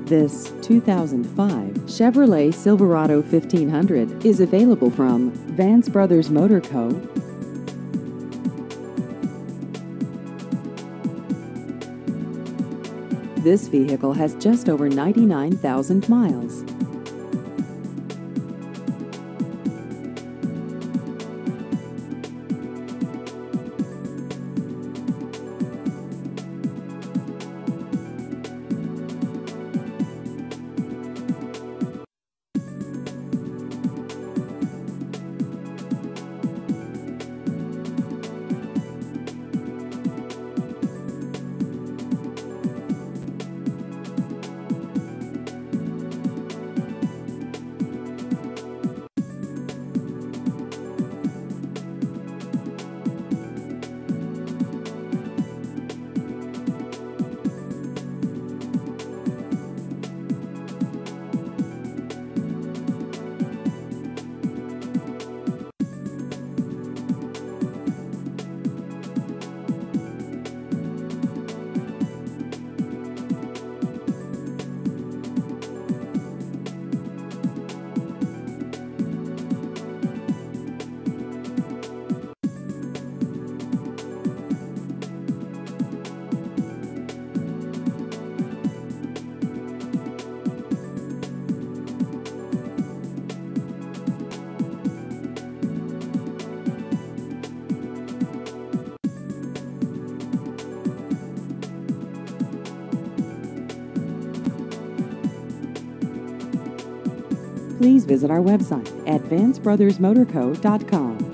This 2005 Chevrolet Silverado 1500 is available from Vance Brothers Motor Co. This vehicle has just over 99,000 miles. Please visit our website at vancebrothersmotorco.com.